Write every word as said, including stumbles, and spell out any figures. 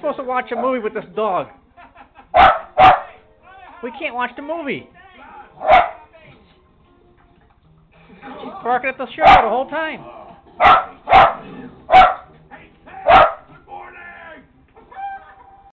supposed to watch a movie with this dog? We can't watch the movie. She's barking at the show the whole time.